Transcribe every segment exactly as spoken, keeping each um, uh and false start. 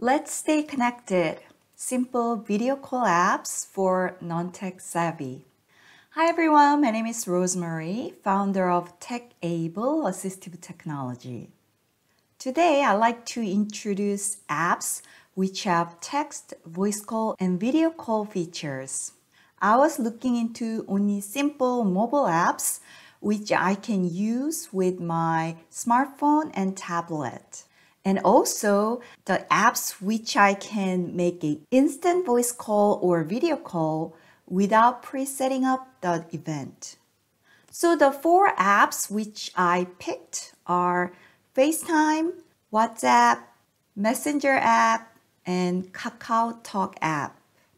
Let's stay connected. Simple video call apps for non-tech savvy. Hi everyone, my name is Rosemary, founder of TechAble Assistive Technology. Today I'd like to introduce apps which have text, voice call, and video call features. I was looking into only simple mobile apps which I can use with my smartphone and tablet. And also the apps which I can make an instant voice call or video call without pre-setting up the event. So the four apps which I picked are FaceTime, WhatsApp, Messenger app, and KakaoTalk app.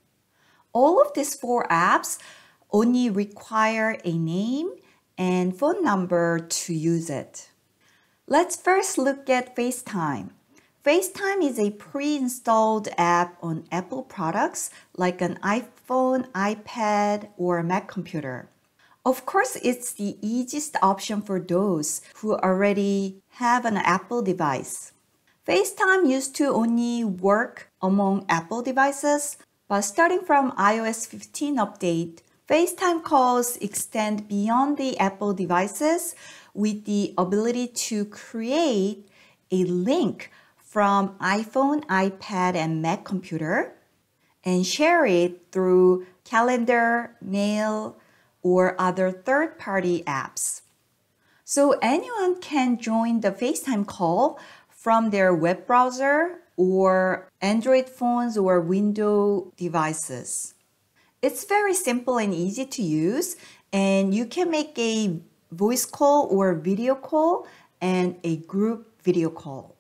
All of these four apps only require a name and phone number to use it. Let's first look at FaceTime. FaceTime is a pre-installed app on Apple products like an iPhone, iPad, or Mac computer. Of course, it's the easiest option for those who already have an Apple device. FaceTime used to only work among Apple devices, but starting from i O S fifteen update, FaceTime calls extend beyond the Apple devices with the ability to create a link from iPhone, iPad, and Mac computer and share it through calendar, mail, or other third-party apps. So anyone can join the FaceTime call from their web browser or Android phones or Windows devices. It's very simple and easy to use, and you can make a voice call or video call and a group video call.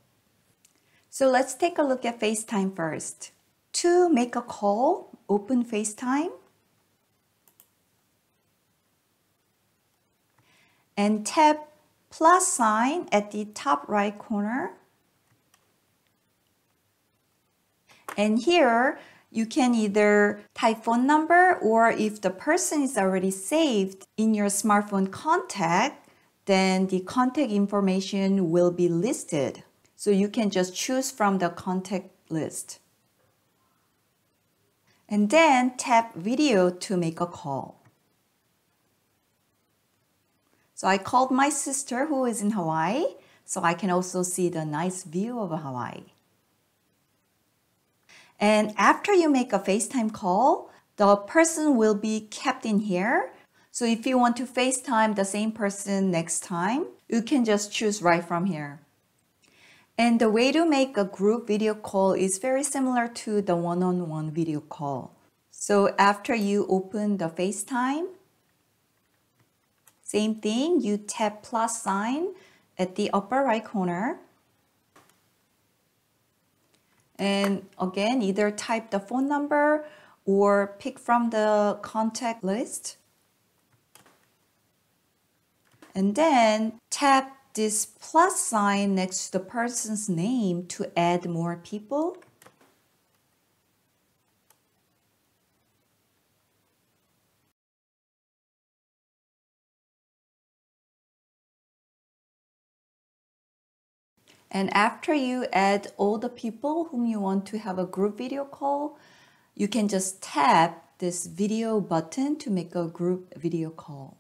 So let's take a look at FaceTime first. To make a call, open FaceTime and tap plus sign at the top right corner. And here, you can either type phone number, or if the person is already saved in your smartphone contact, then the contact information will be listed. So you can just choose from the contact list. And then tap video to make a call. So I called my sister who is in Hawaii, so I can also see the nice view of Hawaii. And after you make a FaceTime call, the person will be kept in here. So if you want to FaceTime the same person next time, you can just choose right from here. And the way to make a group video call is very similar to the one-on-one video call. So after you open the FaceTime, same thing, you tap plus sign at the upper right corner. And again, either type the phone number or pick from the contact list. And then tap this plus sign next to the person's name to add more people. And after you add all the people whom you want to have a group video call, you can just tap this video button to make a group video call.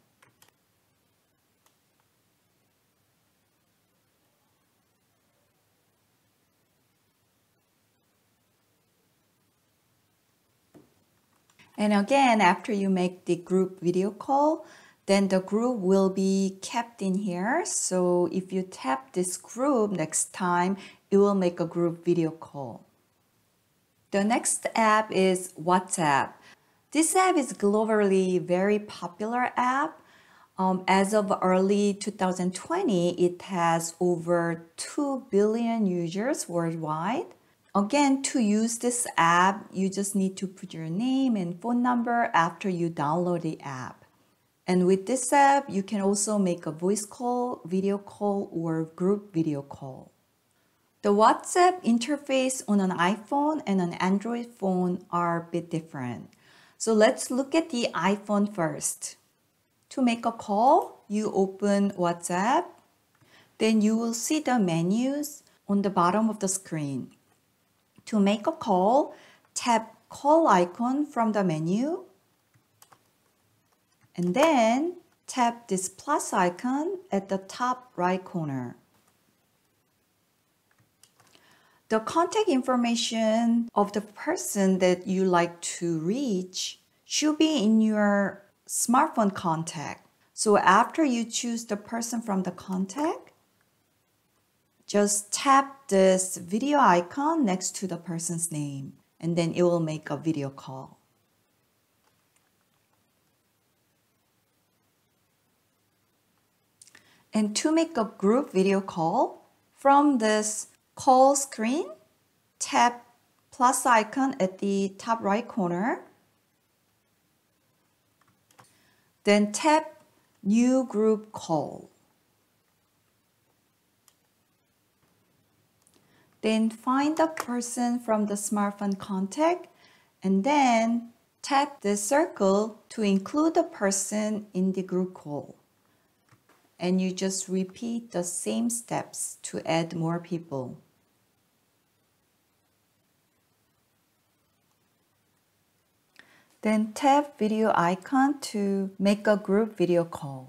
And again, after you make the group video call, then the group will be kept in here. So if you tap this group next time, it will make a group video call. The next app is WhatsApp. This app is globally very popular app. Um, as of early two thousand twenty, it has over two billion users worldwide. Again, to use this app, you just need to put your name and phone number after you download the app. And with this app, you can also make a voice call, video call, or group video call. The WhatsApp interface on an iPhone and an Android phone are a bit different. So let's look at the iPhone first. To make a call, you open WhatsApp. Then you will see the menus on the bottom of the screen. To make a call, tap call icon from the menu and then tap this plus icon at the top right corner. The contact information of the person that you like to reach should be in your smartphone contact. So after you choose the person from the contact, just tap this video icon next to the person's name and then it will make a video call. And to make a group video call, from this call screen, tap plus icon at the top right corner. Then tap New Group Call. Then find the person from the smartphone contact and then tap the circle to include the person in the group call. And you just repeat the same steps to add more people. Then tap video icon to make a group video call.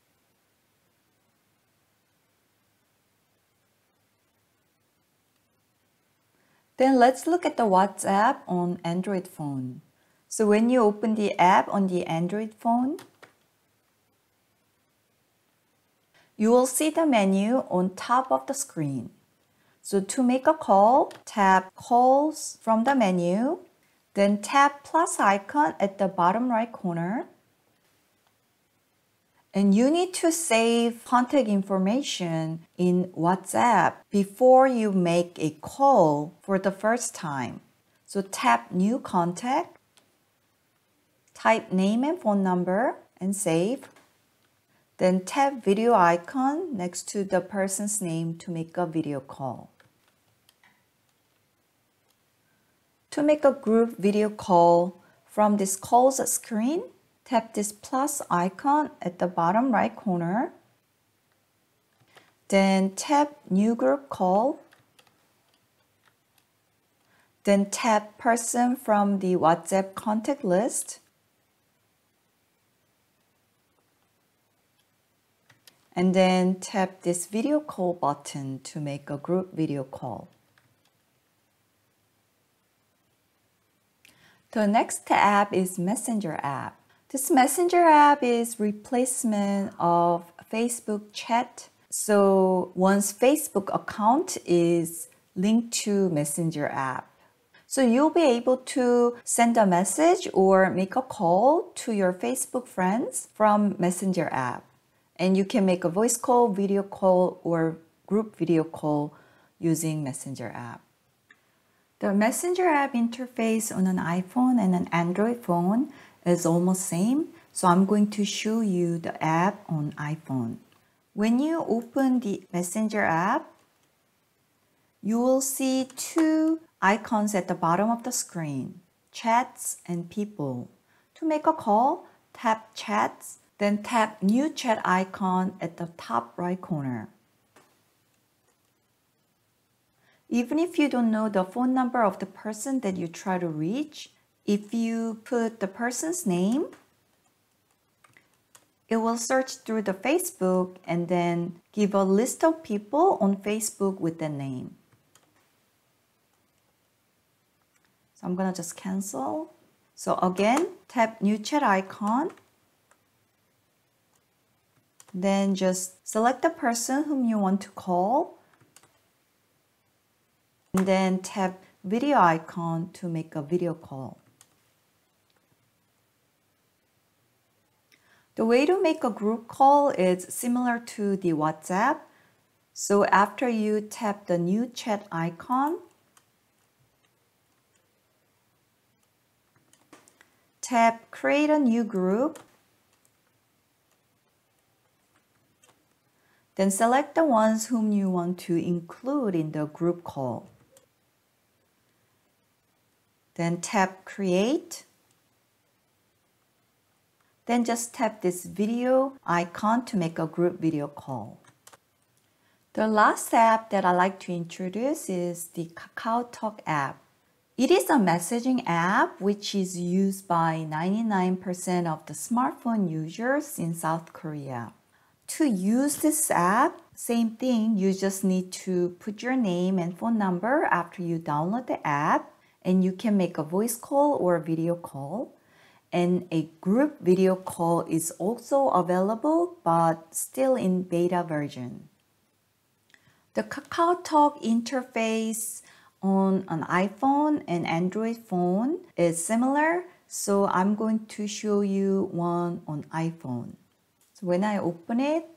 Then let's look at the WhatsApp on Android phone. So when you open the app on the Android phone, you will see the menu on top of the screen. So to make a call, tap Calls from the menu, then tap plus icon at the bottom right corner. And you need to save contact information in WhatsApp before you make a call for the first time. So tap New Contact, type name and phone number, and save. Then tap video icon next to the person's name to make a video call. To make a group video call from this calls screen, tap this plus icon at the bottom right corner. Then tap New Group Call. Then tap Person from the WhatsApp contact list. And then tap this video call button to make a group video call. The next app is Messenger app. This Messenger app is replacement of Facebook chat. So one's Facebook account is linked to Messenger app. So you'll be able to send a message or make a call to your Facebook friends from Messenger app. And you can make a voice call, video call, or group video call using Messenger app. The Messenger app interface on an iPhone and an Android phone is almost same, so I'm going to show you the app on iPhone. When you open the Messenger app, you will see two icons at the bottom of the screen, Chats and People. To make a call, tap Chats, then tap New Chat icon at the top right corner. Even if you don't know the phone number of the person that you try to reach, if you put the person's name, it will search through the Facebook and then give a list of people on Facebook with the name. So I'm gonna just cancel. So again, tap New Chat icon. Then just select the person whom you want to call. And then tap video icon to make a video call. The way to make a group call is similar to the WhatsApp. So after you tap the new chat icon, tap create a new group. Then select the ones whom you want to include in the group call. Then tap create. Then just tap this video icon to make a group video call. The last app that I like to introduce is the KakaoTalk app. It is a messaging app which is used by ninety-nine percent of the smartphone users in South Korea. To use this app, same thing, you just need to put your name and phone number after you download the app, and you can make a voice call or a video call. And a group video call is also available, but still in beta version. The KakaoTalk interface on an iPhone and Android phone is similar, so I'm going to show you one on iPhone. So when I open it,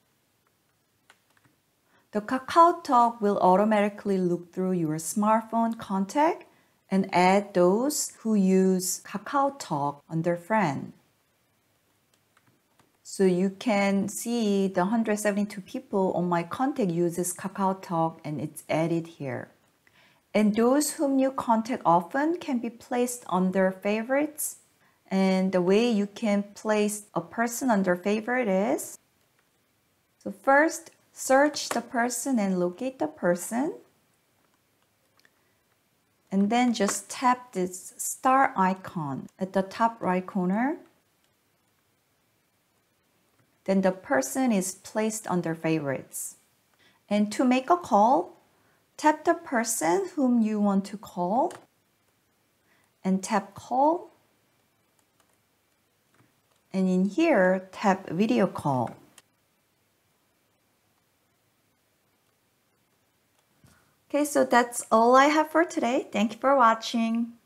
the KakaoTalk will automatically look through your smartphone contact and add those who use KakaoTalk under friend. So you can see the one hundred seventy-two people on my contact uses KakaoTalk, and it's added here. And those whom you contact often can be placed under favorites. And the way you can place a person under favorite is, so first, search the person and locate the person. And then just tap this star icon at the top right corner. Then the person is placed under favorites. And to make a call, tap the person whom you want to call and tap call. And in here, tap video call. Okay, so that's all I have for today. Thank you for watching.